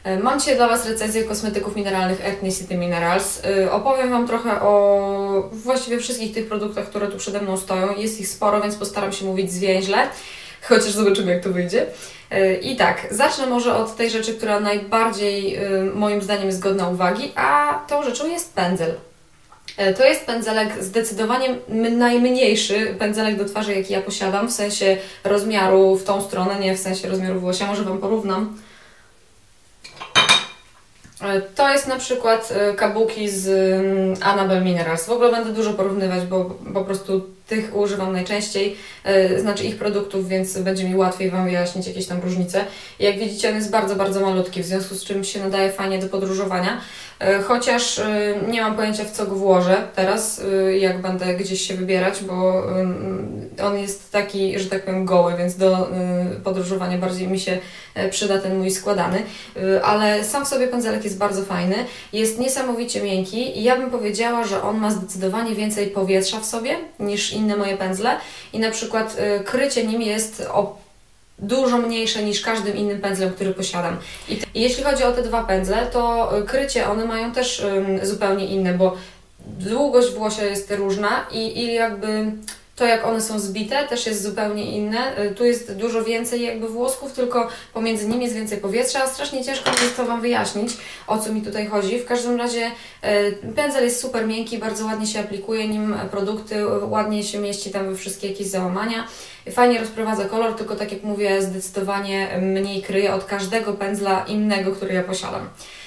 Mam dzisiaj dla Was recenzję kosmetyków mineralnych Ethnicity Minerals. Opowiem Wam trochę o właściwie wszystkich tych produktach, które tu przede mną stoją. Jest ich sporo, więc postaram się mówić zwięźle, chociaż zobaczymy, jak to wyjdzie. I tak, zacznę może od tej rzeczy, która najbardziej moim zdaniem jest godna uwagi, a tą rzeczą jest pędzel. To jest pędzelek zdecydowanie najmniejszy pędzelek do twarzy, jaki ja posiadam, w sensie rozmiaru w tą stronę, nie w sensie rozmiaru włosia, może Wam porównam. To jest na przykład kabuki z Annabelle Minerals. W ogóle będę dużo porównywać, bo po prostu tych używam najczęściej, znaczy ich produktów, więc będzie mi łatwiej Wam wyjaśnić jakieś tam różnice. Jak widzicie, on jest bardzo, bardzo malutki, w związku z czym się nadaje fajnie do podróżowania. Chociaż nie mam pojęcia, w co go włożę teraz, jak będę gdzieś się wybierać, bo on jest taki, że tak powiem, goły, więc do podróżowania bardziej mi się przyda ten mój składany. Ale sam w sobie pędzelek jest bardzo fajny, jest niesamowicie miękki i ja bym powiedziała, że on ma zdecydowanie więcej powietrza w sobie niż inne moje pędzle i na przykład krycie nim jest dużo mniejsze niż każdym innym pędzlem, który posiadam. I jeśli chodzi o te dwa pędzle, to krycie one mają też zupełnie inne, bo długość włosia jest różna i jakby to, jak one są zbite, też jest zupełnie inne. Tu jest dużo więcej jakby włosków, tylko pomiędzy nimi jest więcej powietrza, a strasznie ciężko jest to Wam wyjaśnić, o co mi tutaj chodzi. W każdym razie pędzel jest super miękki, bardzo ładnie się aplikuje nim produkty, ładnie się mieści tam we wszystkie jakieś załamania. Fajnie rozprowadza kolor, tylko tak jak mówię, zdecydowanie mniej kryje od każdego pędzla innego, który ja posiadam.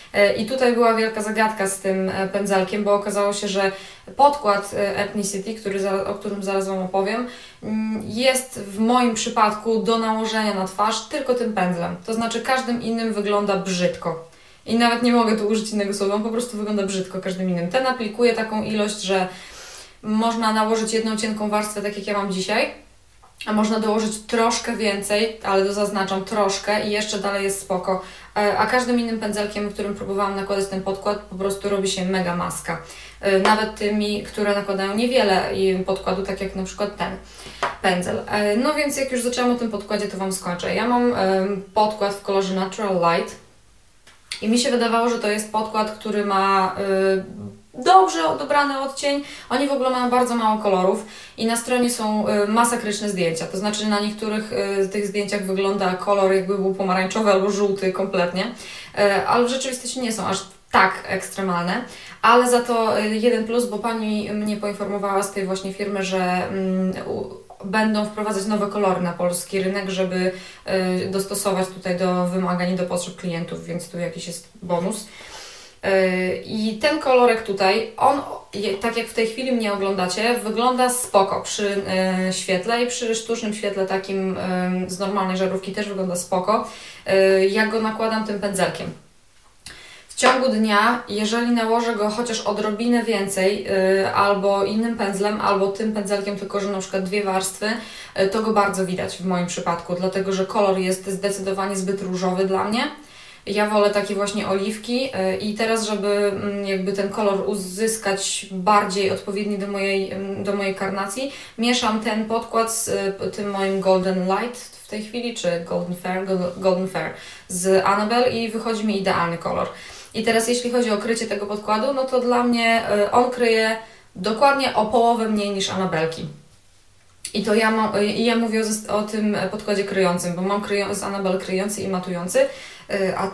I tutaj była wielka zagadka z tym pędzelkiem, bo okazało się, że podkład Ethnicity, o którym zaraz Wam opowiem, jest w moim przypadku do nałożenia na twarz tylko tym pędzlem. To znaczy każdym innym wygląda brzydko. I nawet nie mogę tu użyć innego słowa, on po prostu wygląda brzydko każdym innym. Ten aplikuje taką ilość, że można nałożyć jedną cienką warstwę, tak jak ja mam dzisiaj, a można dołożyć troszkę więcej, ale zaznaczam troszkę i jeszcze dalej jest spoko. A każdym innym pędzelkiem, którym próbowałam nakładać ten podkład, po prostu robi się mega maska. Nawet tymi, które nakładają niewiele podkładu, tak jak na przykład ten pędzel. No więc jak już zaczęłam o tym podkładzie, to Wam skończę. Ja mam podkład w kolorze Natural Light i mi się wydawało, że to jest podkład, który ma dobrze dobrany odcień. Oni w ogóle mają bardzo mało kolorów i na stronie są masakryczne zdjęcia. To znaczy na niektórych tych zdjęciach wygląda kolor, jakby był pomarańczowy albo żółty kompletnie, ale w rzeczywistości nie są aż tak ekstremalne. Ale za to jeden plus, bo pani mnie poinformowała z tej właśnie firmy, że będą wprowadzać nowe kolory na polski rynek, żeby dostosować tutaj do wymagań i do potrzeb klientów, więc tu jakiś jest bonus. I ten kolorek tutaj, on, tak jak w tej chwili mnie oglądacie, wygląda spoko przy świetle i przy sztucznym świetle takim z normalnej żarówki też wygląda spoko. Ja go nakładam tym pędzelkiem. W ciągu dnia, jeżeli nałożę go chociaż odrobinę więcej, albo innym pędzlem, albo tym pędzelkiem, tylko że na przykład dwie warstwy, to go bardzo widać w moim przypadku, dlatego że kolor jest zdecydowanie zbyt różowy dla mnie. Ja wolę takie właśnie oliwki i teraz, żeby jakby ten kolor uzyskać bardziej odpowiedni do mojej karnacji, mieszam ten podkład z tym moim Golden Light w tej chwili, czy Golden Fair z Annabelle i wychodzi mi idealny kolor. I teraz jeśli chodzi o krycie tego podkładu, no to dla mnie on kryje dokładnie o połowę mniej niż Annabelki. I to ja mówię o tym podkładzie kryjącym, bo mam z Annabelle kryjący i matujący, a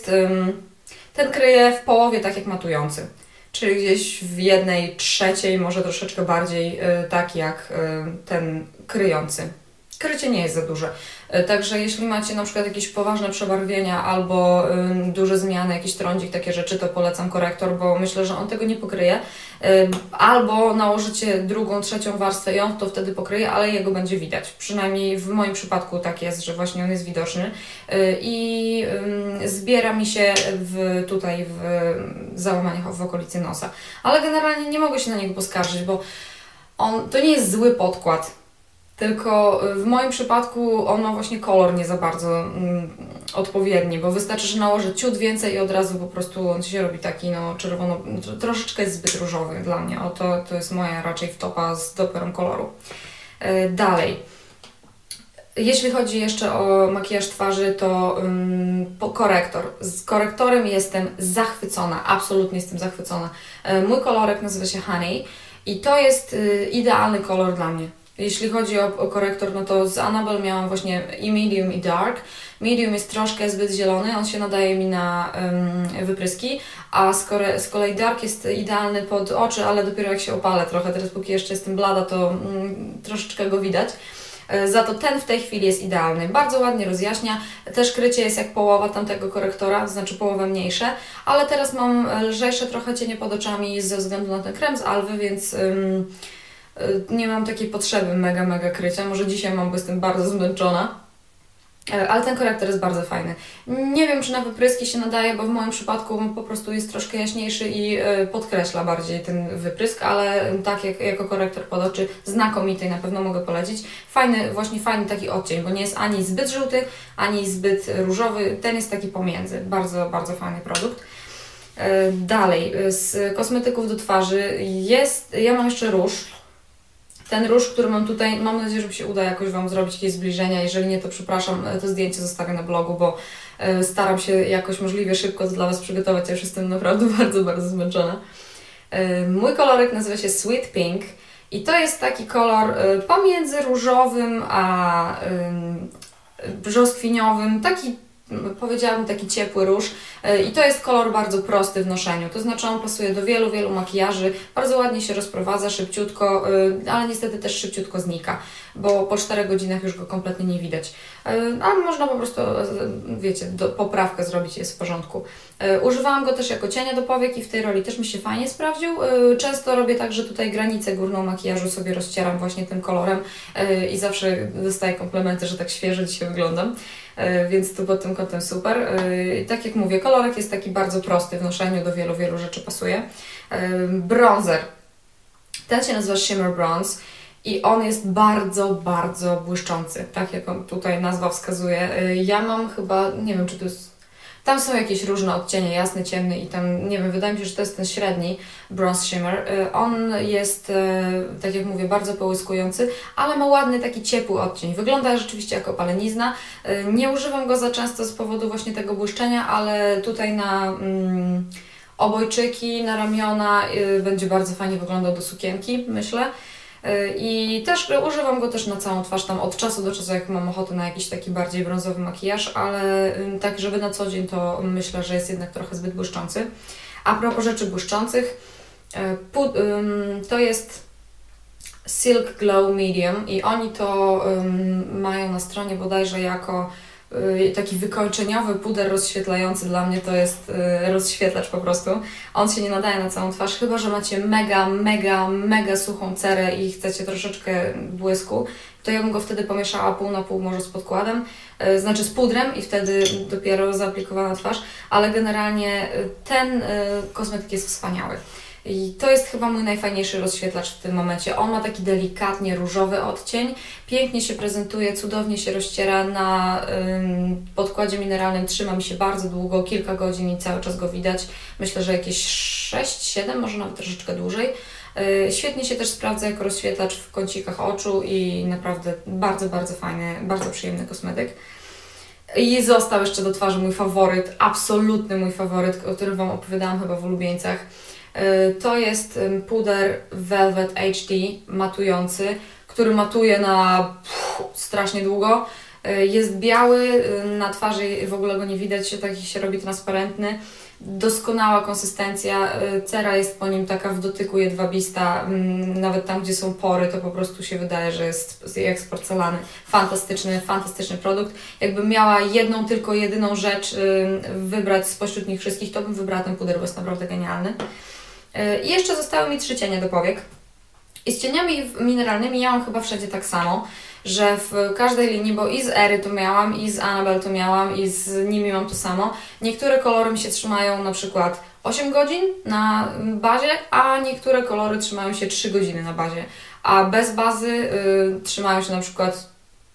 ten kryje w połowie tak jak matujący, czyli gdzieś w 1/3, może troszeczkę bardziej tak jak ten kryjący. Krycie nie jest za duże, także jeśli macie na przykład jakieś poważne przebarwienia albo duże zmiany, jakiś trądzik, takie rzeczy, to polecam korektor, bo myślę, że on tego nie pokryje. Albo nałożycie drugą, trzecią warstwę i on to wtedy pokryje, ale jego będzie widać. Przynajmniej w moim przypadku tak jest, że właśnie on jest widoczny i zbiera mi się tutaj w załamaniach w okolicy nosa. Ale generalnie nie mogę się na niego poskarżyć, bo to nie jest zły podkład. Tylko w moim przypadku on ma właśnie kolor nie za bardzo odpowiedni, bo wystarczy, że nałożę ciut więcej i od razu po prostu on się robi taki czerwono, troszeczkę jest zbyt różowy dla mnie. To jest moja raczej wtopa z dopiorą koloru. Dalej. Jeśli chodzi jeszcze o makijaż twarzy, to korektor. Z korektorem jestem zachwycona, absolutnie jestem zachwycona. Mój kolorek nazywa się Honey i to jest idealny kolor dla mnie. Jeśli chodzi o korektor, no to z Annabelle miałam właśnie i medium, i dark. Medium jest troszkę zbyt zielony, on się nadaje mi na wypryski, a z kolei dark jest idealny pod oczy, ale dopiero jak się opalę trochę. Teraz póki jeszcze jestem blada, to troszeczkę go widać. Za to ten w tej chwili jest idealny. Bardzo ładnie rozjaśnia. Też krycie jest jak połowa tamtego korektora, to znaczy połowę mniejsze, ale teraz mam lżejsze trochę cienie pod oczami ze względu na ten krem z Alwy, więc nie mam takiej potrzeby mega krycia. Może dzisiaj mam, bo jestem bardzo zmęczona. Ale ten korektor jest bardzo fajny. Nie wiem, czy na wypryski się nadaje, bo w moim przypadku po prostu jest troszkę jaśniejszy i podkreśla bardziej ten wyprysk, ale tak jako korektor pod oczy znakomity i na pewno mogę polecić. Fajny, właśnie fajny taki odcień, bo nie jest ani zbyt żółty, ani zbyt różowy. Ten jest taki pomiędzy. Bardzo fajny produkt. Dalej, z kosmetyków do twarzy ja mam jeszcze róż. Ten róż, który mam tutaj, mam nadzieję, że mi się uda jakoś Wam zrobić jakieś zbliżenia. Jeżeli nie, to przepraszam, to zdjęcie zostawię na blogu, bo staram się jakoś możliwie szybko to dla Was przygotować. Ja już jestem naprawdę bardzo zmęczona. Mój kolorek nazywa się Sweet Pink i to jest taki kolor pomiędzy różowym a brzoskwiniowym, powiedziałabym taki ciepły róż i to jest kolor bardzo prosty w noszeniu, to znaczy on pasuje do wielu makijaży, bardzo ładnie się rozprowadza, szybciutko, ale niestety też szybciutko znika, bo po 4 godzinach już go kompletnie nie widać, ale można po prostu, wiecie, poprawkę zrobić, jest w porządku. Używałam go też jako cienia do powiek i w tej roli też mi się fajnie sprawdził. Często robię tak, że tutaj granicę górną makijażu sobie rozcieram właśnie tym kolorem i zawsze dostaję komplementy, że tak świeżo dzisiaj wyglądam. Więc to pod tym kątem super. Tak jak mówię, kolorek jest taki bardzo prosty w noszeniu, do wielu rzeczy pasuje. Bronzer. Ten się nazywa Shimmer Bronze i on jest bardzo błyszczący, tak jak on tutaj nazwa wskazuje. Ja mam chyba, nie wiem, czy to jest... Tam są jakieś różne odcienie, jasny, ciemny i tam, nie wiem, wydaje mi się, że to jest ten średni Bronze Shimmer. On jest, tak jak mówię, bardzo połyskujący, ale ma ładny taki ciepły odcień. Wygląda rzeczywiście jako opalenizna. Nie używam go za często z powodu właśnie tego błyszczenia, ale tutaj na obojczyki, na ramiona będzie bardzo fajnie wyglądał do sukienki, myślę. I też używam go też na całą twarz, tam od czasu do czasu, jak mam ochotę na jakiś taki bardziej brązowy makijaż, ale tak, żeby na co dzień, to myślę, że jest jednak trochę zbyt błyszczący. A propos rzeczy błyszczących, to jest Silk Glow Medium i oni to mają na stronie bodajże jako taki wykończeniowy puder rozświetlający. Dla mnie to jest rozświetlacz po prostu. On się nie nadaje na całą twarz, chyba że macie mega suchą cerę i chcecie troszeczkę błysku, to ja bym go wtedy pomieszała pół na pół może z podkładem, znaczy z pudrem i wtedy dopiero zaaplikowana twarz, ale generalnie ten kosmetyk jest wspaniały. I to jest chyba mój najfajniejszy rozświetlacz w tym momencie. On ma taki delikatnie różowy odcień, pięknie się prezentuje, cudownie się rozciera na podkładzie mineralnym, trzyma mi się bardzo długo, kilka godzin i cały czas go widać. Myślę, że jakieś 6-7, może nawet troszeczkę dłużej. Świetnie się też sprawdza jako rozświetlacz w kącikach oczu i naprawdę bardzo fajny, bardzo przyjemny kosmetyk. I został jeszcze do twarzy mój faworyt, absolutny mój faworyt, o którym Wam opowiadałam chyba w ulubieńcach. To jest puder Velvet HD matujący, który matuje na strasznie długo. Jest biały, na twarzy w ogóle go nie widać, taki się robi transparentny. Doskonała konsystencja, cera jest po nim taka w dotyku jedwabista, nawet tam gdzie są pory to po prostu się wydaje, że jest jak z porcelany. Fantastyczny produkt. Jakbym miała tylko jedyną rzecz wybrać spośród nich wszystkich, to bym wybrała ten puder, bo jest naprawdę genialny. I jeszcze zostały mi 3 cienie do powiek. I z cieniami mineralnymi ja mam chyba wszędzie tak samo, że w każdej linii, bo i z Ery to miałam, i z Annabelle to miałam, i z nimi mam to samo. Niektóre kolory mi się trzymają na przykład 8 godzin na bazie, a niektóre kolory trzymają się 3 godziny na bazie. A bez bazy trzymają się na przykład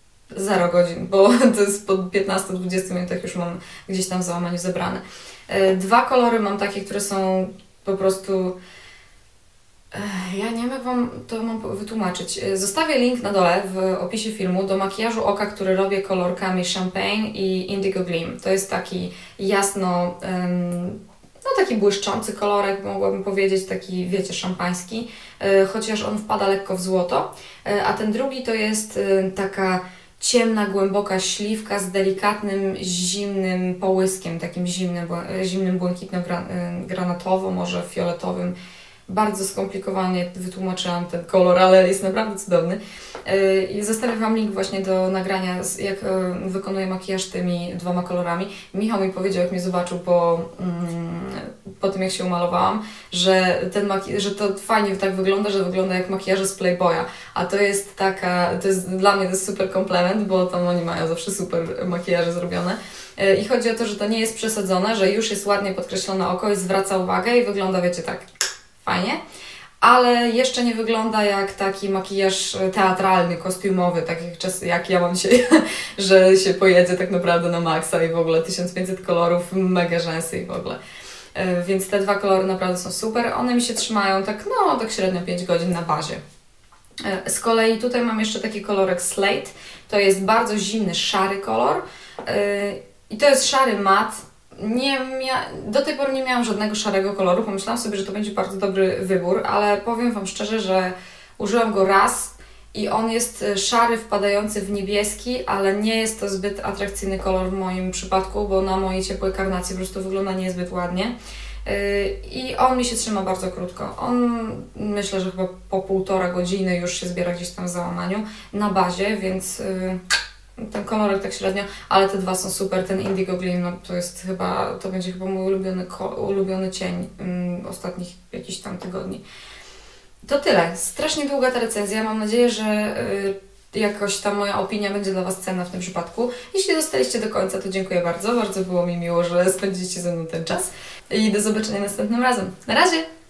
0 godzin, bo to jest po 15-20 minutach już mam gdzieś tam w załamaniu zebrane. 2 kolory mam takie, które są po prostu Ja nie wiem, jak Wam to mam wytłumaczyć. Zostawię link na dole w opisie filmu do makijażu oka, który robię kolorkami Champagne i Indigo Gleam. To jest taki jasno, no taki błyszczący kolorek, mogłabym powiedzieć, taki, wiecie, szampański, chociaż on wpada lekko w złoto. A ten drugi to jest taka ciemna, głęboka śliwka z delikatnym, zimnym połyskiem, takim zimnym błękitno-granatowo, może fioletowym. Bardzo skomplikowanie wytłumaczyłam ten kolor, ale jest naprawdę cudowny. I zostawię Wam link właśnie do nagrania, jak wykonuję makijaż tymi dwoma kolorami. Michał mi powiedział, jak mnie zobaczył po tym, jak się umalowałam, że że to fajnie tak wygląda, że wygląda jak makijaże z Playboya. A to jest dla mnie to jest super komplement, bo tam oni mają zawsze super makijaże zrobione. I chodzi o to, że to nie jest przesadzone, że już jest ładnie podkreślone oko i zwraca uwagę i wygląda, wiecie, tak fajnie, ale jeszcze nie wygląda jak taki makijaż teatralny, kostiumowy, tak jak ja mam dzisiaj, że się pojedzie tak naprawdę na maksa i w ogóle 1500 kolorów, mega rzęsy i w ogóle. Więc te dwa kolory naprawdę są super. One mi się trzymają tak średnio 5 godzin na bazie. Z kolei tutaj mam jeszcze taki kolorek Slate. To jest bardzo zimny, szary kolor i to jest szary mat. Do tej pory nie miałam żadnego szarego koloru. Pomyślałam sobie, że to będzie bardzo dobry wybór, ale powiem Wam szczerze, że użyłam go raz i on jest szary, wpadający w niebieski, ale nie jest to zbyt atrakcyjny kolor w moim przypadku, bo na mojej ciepłej karnacji po prostu wygląda niezbyt ładnie. I on mi się trzyma bardzo krótko. On myślę, że chyba po 1,5 godziny już się zbiera gdzieś tam w załamaniu na bazie, więc ten kolorek tak średnio, ale te dwa są super. Ten Indigo Gleam, no to będzie chyba mój ulubiony cień ostatnich jakichś tam tygodni. To tyle. Strasznie długa ta recenzja. Mam nadzieję, że jakoś ta moja opinia będzie dla Was cenna w tym przypadku. Jeśli zostaliście do końca, to dziękuję bardzo. Bardzo było mi miło, że spędziliście ze mną ten czas. I do zobaczenia następnym razem. Na razie!